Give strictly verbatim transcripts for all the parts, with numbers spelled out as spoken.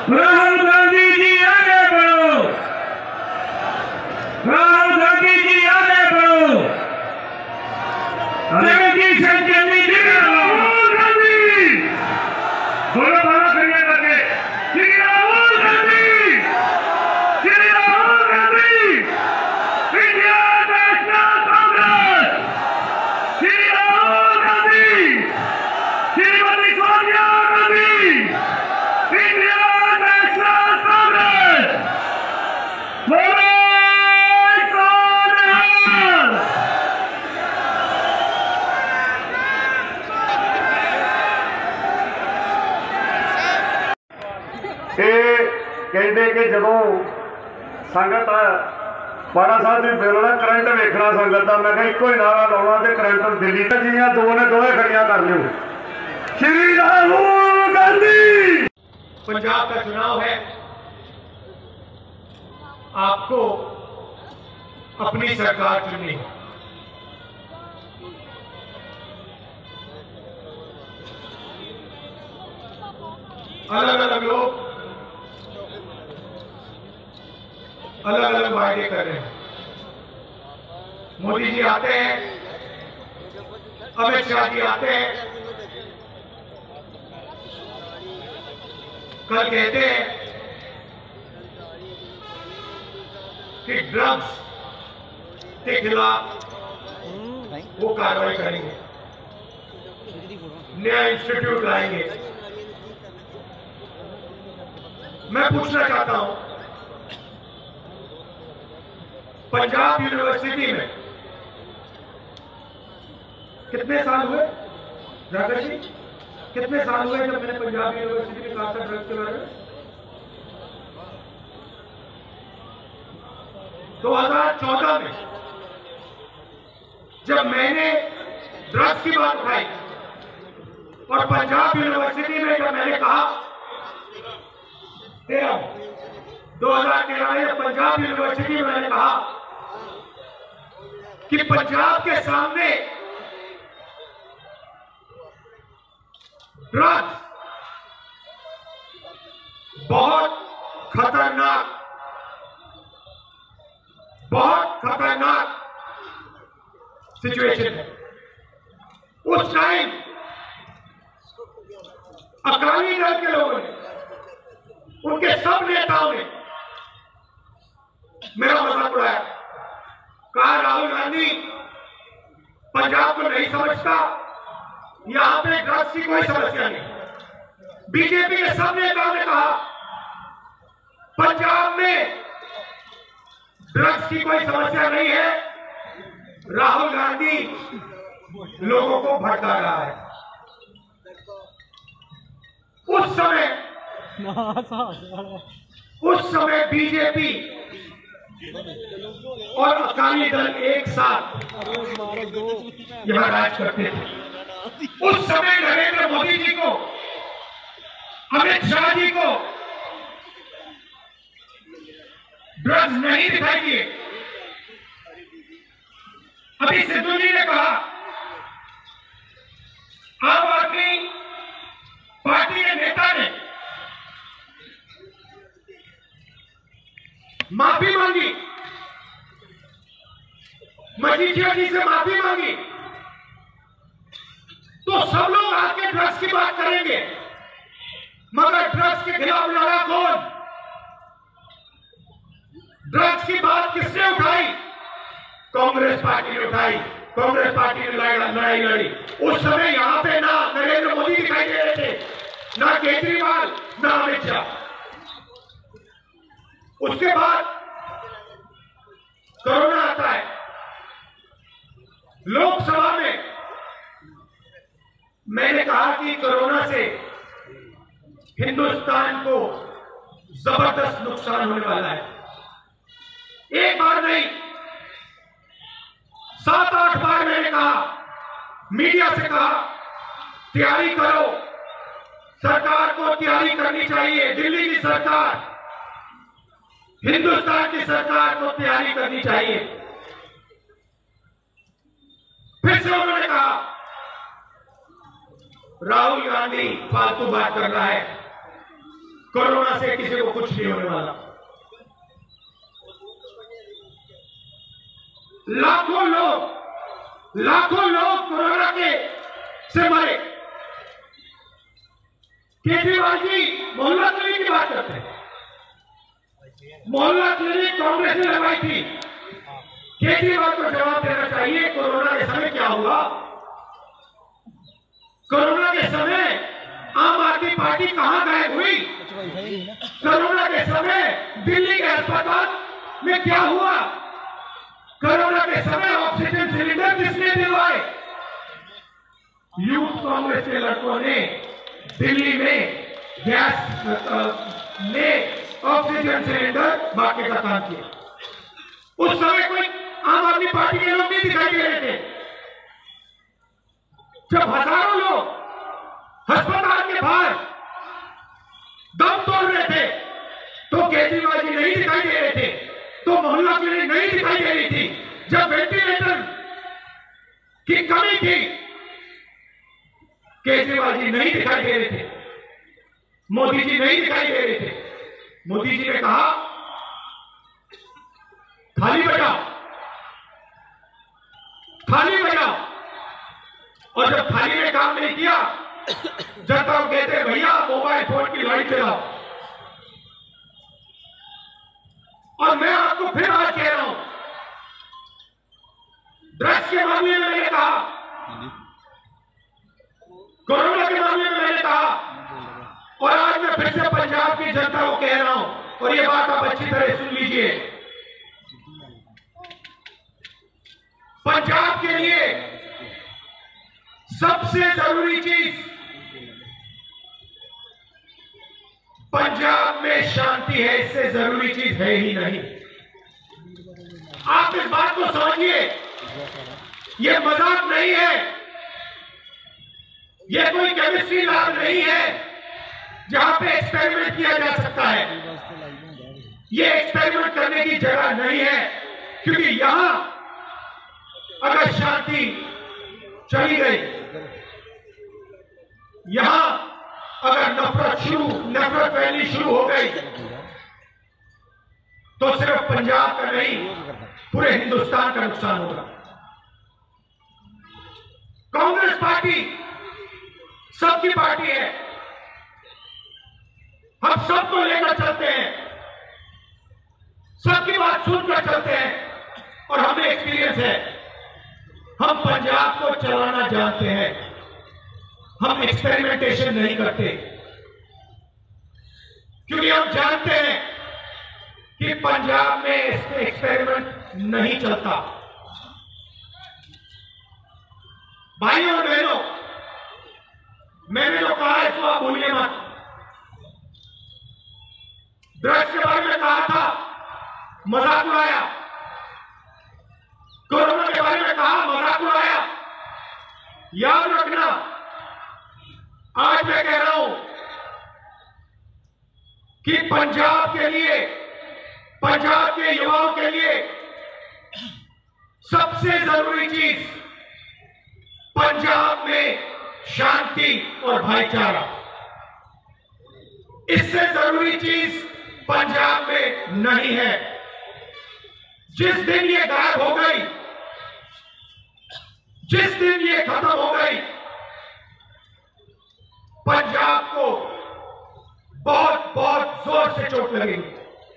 राहुल गांधी जी आगे बढ़ो, राहुल गांधी जी आगे बढ़ो। जगदीश चंद्र जी राहुल गांधी बोलो, बात करिए करके Shri Rahul Gandhi, Shri Rahul Gandhi, India national Congress, Shri Rahul Gandhi, Shrimati Sonia Gandhi, India national Congress. बोलो कहते कि जो संगत बाड़ा साहब ने बोलना करंट वेखना संगत का, मैं एको ही नारा लाना तो करंट दिल्ली जी दो ने दोवे खड़िया कर लो। श्री राहुल गांधी। पंजाब का चुनाव है, आपको अपनी सरकार चुननी है। अलग अलग लोग अलग अलग वायदे कर रहे हैं। मोदी जी आते हैं, अमित शाह जी आते हैं, कल कहते हैं कि ड्रग्स के खिलाफ वो कार्रवाई करेंगे, नया इंस्टीट्यूट लाएंगे। मैं पूछना चाहता हूं, पंजाब यूनिवर्सिटी में कितने साल हुए राकेश जी, कितने साल हुए जब मैंने पंजाब यूनिवर्सिटी में कहा था ड्रग्स के बारे में? दो हज़ार चौदह में जब मैंने ड्रग्स की बात उठाई और पंजाब यूनिवर्सिटी में जब मैंने कहा तेरह दो हजार तेरह में पंजाब यूनिवर्सिटी में मैंने कहा कि पंजाब के सामने ड्रग्स बहुत खतरनाक बहुत खतरनाक सिचुएशन है। उस टाइम अकाली दल के लोगों ने, उनके सब नेताओं ने मेरा मजाक उड़ाया, कहा राहुल गांधी पंजाब को नहीं समझता, यहां पे ड्रग्स की कोई समस्या नहीं। बीजेपी के सब नेताओं ने कहा पंजाब में ड्रग्स की कोई समस्या नहीं है, राहुल गांधी लोगों को भड़का रहा है। उस समय उस समय बीजेपी और अकाली दल एक साथ यहां राज करते थे। उस समय नरेंद्र मोदी जी को, अमित शाह जी को ड्रग्स नहीं दिखाई दिए। अभी सिद्धू जी ने कहा आम आदमी पार्टी के नेता ने माफी मांगी, मजीठिया जी से माफी मांगी, तो सब लोग आके ड्रग्स की बात करेंगे, मगर ड्रग्स के खिलाफ लड़ा कौन? ड्रग्स की बात किसने उठाई? कांग्रेस पार्टी ने उठाई। कांग्रेस पार्टी ने लड़ाई लड़ी। उस समय यहां पे ना नरेंद्र मोदी दिखाई दे रहे थे, ना केजरीवाल, ना अमित शाह। उसके बाद कोरोना आता है। लोकसभा में मैंने कहा कि कोरोना से हिंदुस्तान को जबरदस्त नुकसान होने वाला है। एक बार नहीं, सात आठ बार मैंने कहा, मीडिया से कहा तैयारी करो, सरकार को तैयारी करनी चाहिए, दिल्ली की सरकार, हिंदुस्तान की सरकार को तैयारी करनी चाहिए। फिर से उन्होंने कहा राहुल गांधी फालतू बात कर रहा है, कोरोना से किसी को कुछ नहीं होने वाला। लाखों लोग लाखों लोग कोरोना के से मरे। केजरीवाल जी मोहल्ला क्लिनिक की बात करते हैं। मोहल्ला क्लिनिक कांग्रेस ने लगवाई थी। केजरीवाल को जवाब देना चाहिए कोरोना के समय क्या हुआ। कोरोना के समय आम आदमी पार्टी कहां गायब हुई। कोरोना के समय दिल्ली के अस्पताल में क्या हुआ। कोरोना के समय ऑक्सीजन सिलेंडर किसने दिलवाए। यूथ कांग्रेस के लड़कों ने दिल्ली में गैस में ऑक्सीजन सिलेंडर बांटने का काम किया। उस समय कोई आम आदमी पार्टी के लोग नहीं दिखाई दे रहे थे। जब हजारों लोग अस्पताल के बाहर दम तोड़ रहे थे तो केजरीवाल जी नहीं दिखाई दे रहे थे, तो मोहल्ला क्लिनिक नहीं दिखाई दे रही थी। जब वेंटिलेटर की कमी थी केजरीवाल जी नहीं दिखाई दे रहे थे, मोदी जी नहीं दिखाई दे रहे थे। मोदी जी ने कहा थाली बजाओ, थाली बजाओ, और जब थाली ने काम नहीं किया जनता को कहते भैया मोबाइल फोन की लाइट चलाओ। और मैं आपको फिर आज कह रहा हूं, ड्रग्स के मामले में मैंने कहा, कोरोना के मामले में मैंने कहा, और आज मैं फिर से पंजाब की जनता को कह रहा हूं, और ये बात आप अच्छी तरह सुन लीजिए। पंजाब के लिए सबसे जरूरी चीज पंजाब में शांति है, इससे जरूरी चीज है ही नहीं। आप इस बात को समझिए, ये मजाक नहीं है, ये कोई केमिस्ट्री लैब नहीं है जहां पे एक्सपेरिमेंट किया जा सकता है। ये एक्सपेरिमेंट करने की जगह नहीं है, क्योंकि यहां अगर शांति चली गई, यहां अगर नफरत शुरू नफरत फैलनी शुरू हो गई तो सिर्फ पंजाब का नहीं पूरे हिंदुस्तान का नुकसान होगा। कांग्रेस पार्टी सबकी पार्टी है, हम सबको लेकर चलते हैं, सबकी बात सुनकर चलते हैं, और हमें एक्सपीरियंस है। हम पंजाब को चलाना जानते हैं, हम एक्सपेरिमेंटेशन नहीं करते, क्योंकि हम जानते हैं कि पंजाब में एक्सपेरिमेंट नहीं चलता। भाइयों और बहनों, मैंने जो कहा है इसको आप भूलिए मत। ड्रग्स के बारे में कहा था, मजाक उड़ाया। कोरोना के बारे में कहा, मजाक उड़ाया। याद रखना, आज मैं कह रहा हूं कि पंजाब के लिए, पंजाब के युवाओं के लिए सबसे जरूरी चीज पंजाब में शांति और भाईचारा। इससे जरूरी चीज पंजाब में नहीं है। जिस दिन ये गायब हो गई, जिस दिन ये खत्म हो गई, पंजाब को बहुत बहुत जोर से चोट लगेगी।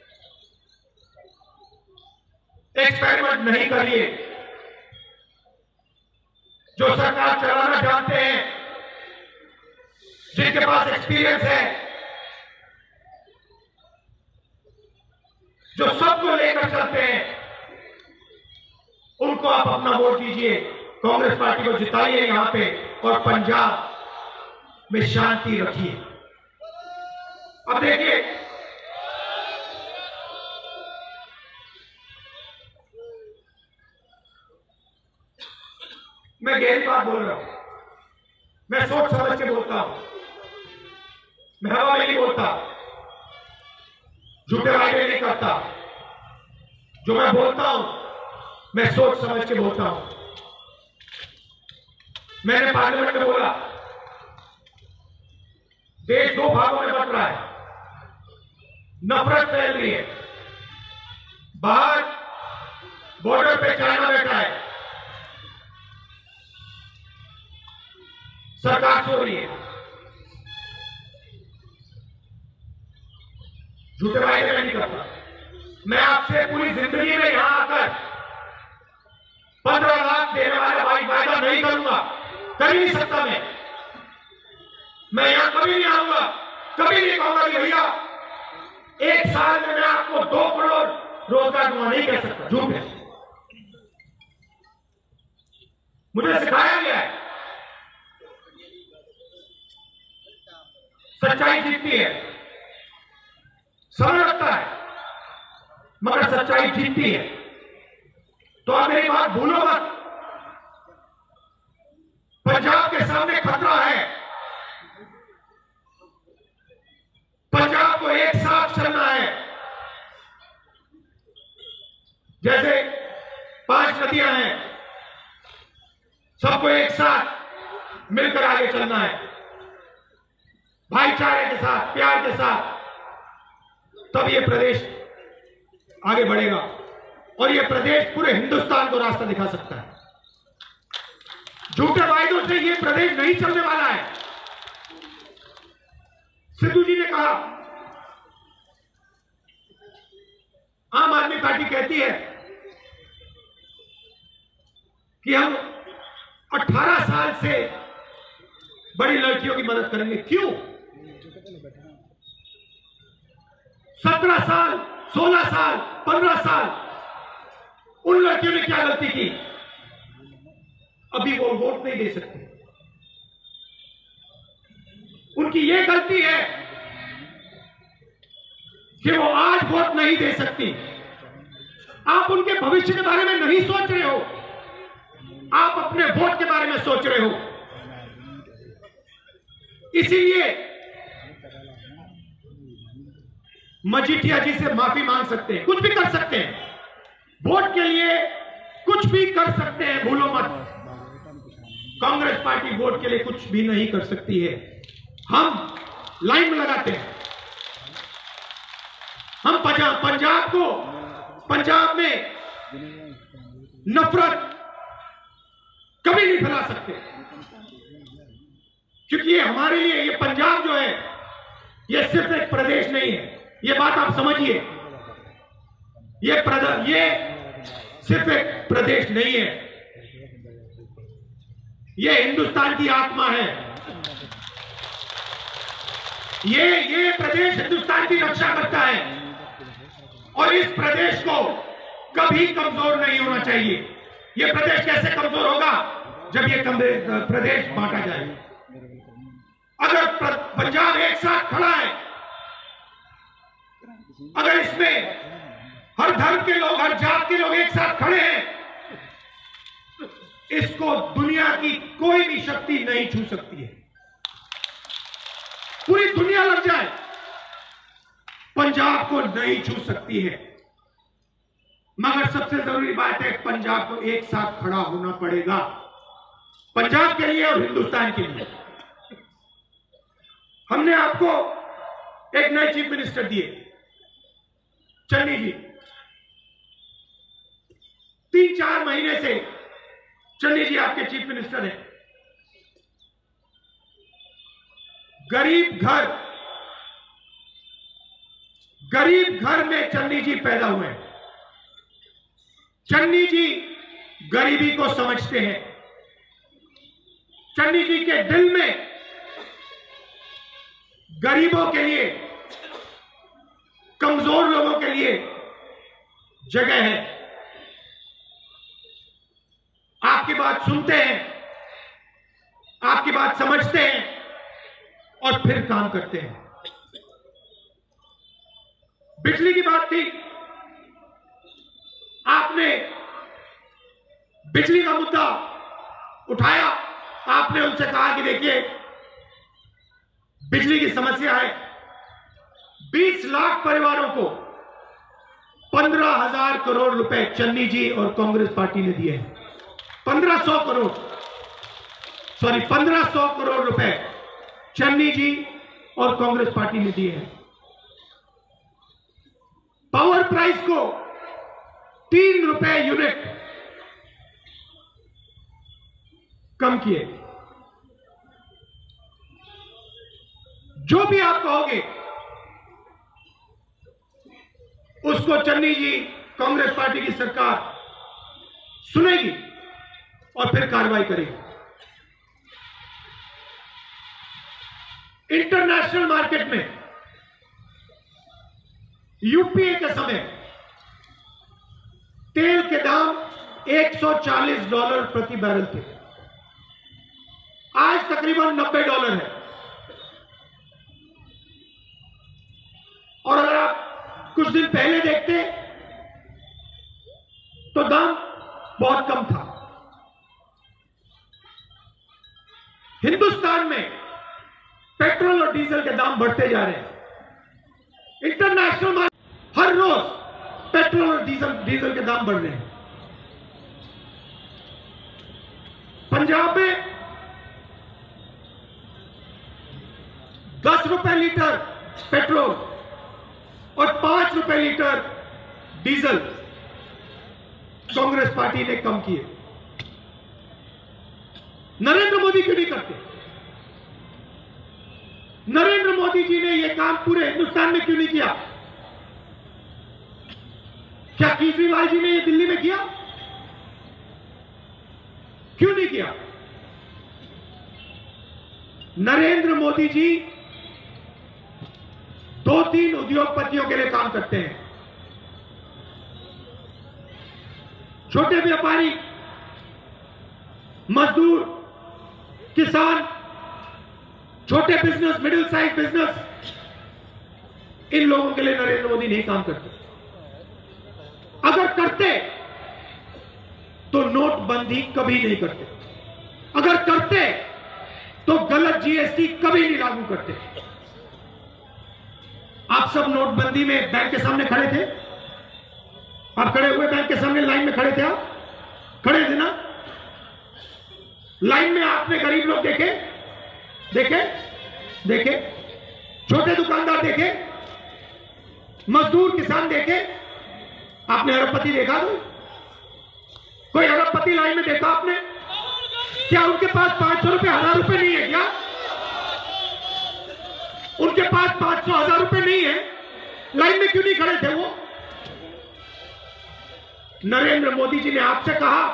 एक्सपेरिमेंट नहीं करिए। जो सरकार चलाना जानते हैं, जिनके पास एक्सपीरियंस है, जो सबको लेकर चलते हैं, उनको आप अपना वोट दीजिए, कांग्रेस पार्टी को जिताइए यहां पे, और पंजाब में शांति रखिए। अब देखिए, मैं गहरी बात बोल रहा हूं, मैं सोच समझ के बोलता हूं, मैं हवा में नहीं बोलता, झूठे वायदे नहीं करता। जो मैं बोलता हूं मैं सोच समझ के बोलता हूं। मैंने पार्लियामेंट में बोला, देश दो भागों में बंट रहा है। नफरत फैल रही है। बाहर बॉर्डर पे चाइना बैठा है, सरकार सो रही है, झूठे वायदे में नहीं करता। मैं आपसे पूरी जिंदगी में यहां आकर पंद्रह लाख देने वाला भाई वायदा नहीं करूंगा, कर ही नहीं सकता। मैं मैं यहां कभी नहीं आऊंगा, कभी नहीं कहूंगा कि भैया एक साल में मैं आपको दो करोड़ रोजगार दूंगा, नहीं कह सकता, झूठ है। मुझे सिखाया गया है सच्चाई जीतती है, समय लगता है मगर सच्चाई जीतती है। तो आप मेरी बात भूलो मत। पंजाब के सामने खतरा है, पंजाब को एक साथ चलना है। जैसे पांच नदियां हैं, सबको एक साथ मिलकर आगे चलना है, भाईचारे के साथ, प्यार के साथ, तब ये प्रदेश आगे बढ़ेगा और ये प्रदेश पूरे हिंदुस्तान को रास्ता दिखा सकता है। झूठे वायदों से ये प्रदेश नहीं चलने वाला है। सिद्धू जी ने कहा, आम आदमी पार्टी कहती है कि हम अठारह साल से बड़ी लड़कियों की मदद करेंगे। क्यों? सत्रह साल, सोलह साल, पंद्रह साल उन लड़कियों ने क्या गलती की? अभी वो वोट नहीं दे सकते। उनकी ये गलती है कि वो आज वोट नहीं दे सकती। आप उनके भविष्य के बारे में नहीं सोच रहे हो, आप अपने वोट के बारे में सोच रहे हो। इसीलिए मजीठिया जी से माफी मांग सकते हैं, कुछ भी कर सकते हैं, वोट के लिए कुछ भी कर सकते हैं, भूलो मत। कांग्रेस पार्टी वोट के लिए कुछ भी नहीं कर सकती है। हम लाइन में लगाते हैं। हम पंजाब पंजाब को पंजाब में नफरत कभी नहीं फैला सकते, क्योंकि ये हमारे लिए, ये पंजाब जो है ये सिर्फ एक प्रदेश नहीं है। ये बात आप समझिए, ये प्रदेश, ये सिर्फ एक प्रदेश नहीं है, ये हिंदुस्तान की आत्मा है। ये ये प्रदेश हिंदुस्तान की रक्षा करता है और इस प्रदेश को कभी कमजोर नहीं होना चाहिए। ये प्रदेश कैसे कमजोर होगा? जब ये प्रदेश बांटा जाएगा। अगर पंजाब एक साथ खड़ा है, अगर इसमें हर धर्म के लोग, हर जात के लोग एक साथ खड़े हैं, इसको दुनिया की कोई भी शक्ति नहीं छू सकती है। पूरी दुनिया लग जाए, पंजाब को नहीं छू सकती है। मगर सबसे जरूरी बात है, पंजाब को एक साथ खड़ा होना पड़ेगा, पंजाब के लिए और हिंदुस्तान के लिए। हमने आपको एक नए चीफ मिनिस्टर दिए, चन्नी जी। तीन चार महीने से चन्नी जी आपके चीफ मिनिस्टर हैं। गरीब घर गरीब घर में चन्नी जी पैदा हुए हैं। चन्नी जी गरीबी को समझते हैं। चन्नी जी के दिल में गरीबों के लिए, कमजोर लोगों के लिए जगह है। आपकी बात सुनते हैं, आपकी बात समझते हैं और फिर काम करते हैं। बिजली की बात थी, आपने बिजली का मुद्दा उठाया। आपने उनसे कहा कि देखिए बिजली की समस्या है। बीस लाख परिवारों को पंद्रह हजार करोड़ रुपए चन्नी जी और कांग्रेस पार्टी ने दिए हैं। पंद्रह सौ करोड़ सॉरी पंद्रह सौ करोड़ रुपए चन्नी जी और कांग्रेस पार्टी ने दिए हैं। पावर प्राइस को तीन रुपए यूनिट कम किए। जो भी आप कहोगे उसको चन्नी जी, कांग्रेस पार्टी की सरकार सुनेगी और फिर कार्रवाई करेगी। इंटरनेशनल मार्केट में यूपीए के समय तेल के दाम एक सौ चालीस डॉलर प्रति बैरल थे, आज तकरीबन नब्बे डॉलर है। और अगर आप कुछ दिन पहले देखते तो दाम बहुत कम था। हिंदुस्तान में पेट्रोल और डीजल के दाम बढ़ते जा रहे हैं। इंटरनेशनल मार्केट हर रोज पेट्रोल और डीजल डीजल के दाम बढ़ रहे हैं। पंजाब में दस रुपए लीटर पेट्रोल और पांच रुपए लीटर डीजल कांग्रेस पार्टी ने कम किए। नरेंद्र मोदी क्यों नहीं करते? नरेंद्र मोदी जी ने यह काम पूरे हिंदुस्तान में क्यों नहीं किया? क्या केजरीवाल जी ने यह दिल्ली में किया? क्यों नहीं किया? नरेंद्र मोदी जी दो तीन उद्योगपतियों के लिए काम करते हैं। छोटे व्यापारी, मजदूर, किसान, छोटे बिजनेस, मिडिल साइज बिजनेस, इन लोगों के लिए नरेंद्र मोदी नहीं काम करते। अगर करते तो नोटबंदी कभी नहीं करते। अगर करते तो गलत जीएसटी कभी नहीं लागू करते। आप सब नोटबंदी में बैंक के सामने खड़े थे। आप खड़े हुए बैंक के सामने लाइन में खड़े थे। आप खड़े थे ना? लाइन में आपने गरीब लोग देखे देखे देखे छोटे दुकानदार देखे, मजदूर, किसान देखे? आपने अरबपति देखा? तो कोई अरबपति लाइन में देखा आपने? क्या उनके पास पांच सौ रुपए, हजार रुपए नहीं है क्या? उनके पास पांच सौ, हजार रुपए नहीं है? लाइन में क्यों नहीं खड़े थे वो? नरेंद्र मोदी जी ने आपसे कहा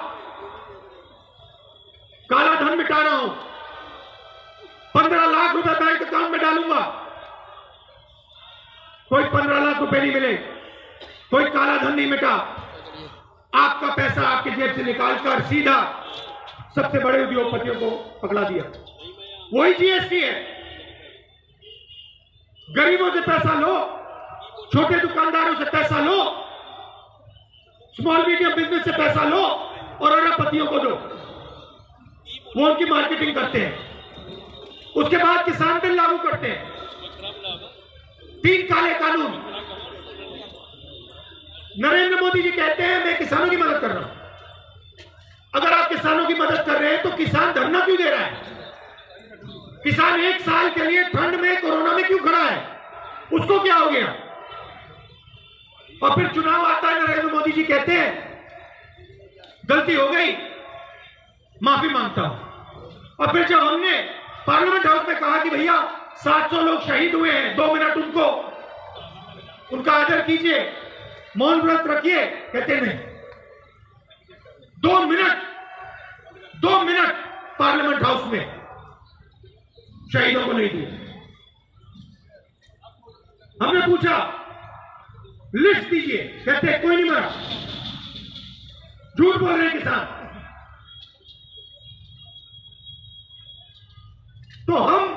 काला धन मिटा रहा हूं, पंद्रह लाख रुपए बैंक अकाउंट में डालूंगा। कोई पंद्रह लाख रुपए नहीं मिले, कोई काला धन नहीं मिटा। आपका पैसा आपकी जेब से निकालकर सीधा सबसे बड़े उद्योगपतियों को पकड़ा दिया। वही जीएसटी है। गरीबों से पैसा लो, छोटे दुकानदारों से पैसा लो, स्मॉल मीडियम बिजनेस से पैसा लो और अरबपतियों को दो। वो उनकी मार्केटिंग करते हैं। उसके बाद किसान बिल लागू करते हैं। तीन काले कानून। नरेंद्र मोदी जी कहते हैं मैं किसानों की मदद कर रहा हूं। अगर आप किसानों की मदद कर रहे हैं तो किसान धरना क्यों दे रहा है? किसान एक साल के लिए ठंड में, कोरोना में क्यों खड़ा है? उसको क्या हो गया? और फिर चुनाव आता है, नरेंद्र मोदी जी कहते हैं गलती हो गई, माफी मांगता हूं। और फिर जब हमने पार्लियामेंट हाउस में कहा कि भैया सात सौ लोग शहीद हुए हैं, दो मिनट उनको उनका आदर कीजिए, मौन व्रत रखिए, कहते नहीं। दो मिनट दो मिनट पार्लियामेंट हाउस में शहीदों को नहीं दिए। हमने पूछा लिस्ट दीजिए, कहते कोई नहीं मरा। झूठ बोल रहे हैं किसान। तो हम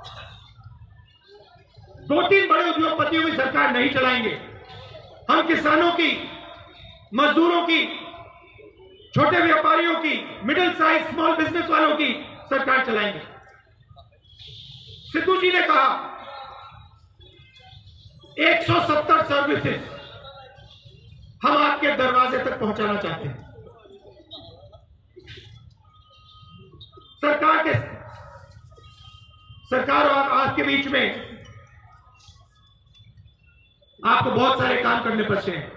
दो तीन बड़े उद्योगपतियों की सरकार नहीं चलाएंगे। हम किसानों की, मजदूरों की, छोटे व्यापारियों की, मिडिल साइज स्मॉल बिजनेस वालों की सरकार चलाएंगे। सिद्धू जी ने कहा एक सौ सत्तर सर्विसेज हम आपके दरवाजे तक पहुंचाना चाहते हैं। सरकार के सरकार और आपके बीच में आपको बहुत सारे काम करने पड़ते हैं।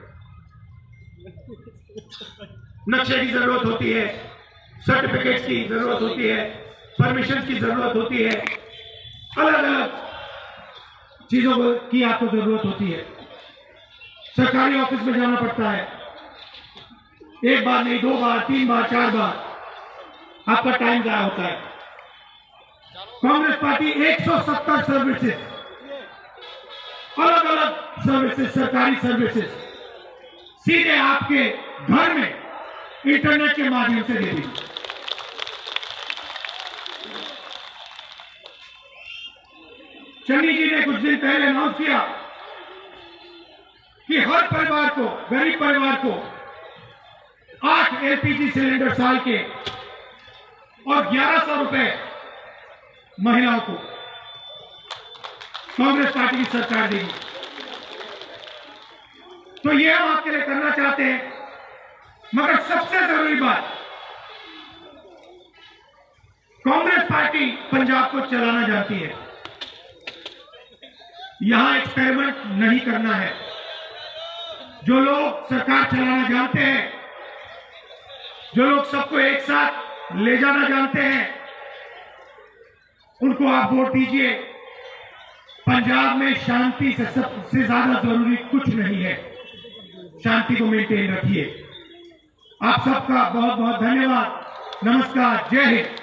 नक्शे की जरूरत होती है, सर्टिफिकेट्स की जरूरत होती है, परमिशन की जरूरत होती है, अलग अलग चीजों की आपको जरूरत होती है। सरकारी ऑफिस में जाना पड़ता है, एक बार नहीं, दो बार, तीन बार, चार बार आपका टाइम जाया होता है। कांग्रेस पार्टी एक सौ सत्तर सर्विसेज, अलग अलग सर्विसेज, सरकारी सर्विसेज सीधे आपके घर में इंटरनेट के माध्यम से दे दी। चन्नी जी ने कुछ दिन पहले अनाउंस किया कि हर परिवार को, गरीब परिवार को आठ एलपीजी सिलेंडर साल के और ग्यारह सौ रुपए महिलाओं को कांग्रेस पार्टी की सरकार देगी। तो ये हम आपके लिए करना चाहते हैं, मगर सबसे जरूरी बात, कांग्रेस पार्टी पंजाब को चलाना जानती है। यहां एक्सपेरिमेंट नहीं करना है। जो लोग सरकार चलाना जानते हैं, जो लोग सबको एक साथ ले जाना जानते हैं, उनको आप वोट दीजिए। पंजाब में शांति से सबसे ज्यादा जरूरी कुछ नहीं है। शांति को मेंटेन रखिए। आप सबका बहुत बहुत धन्यवाद। नमस्कार, जय हिंद।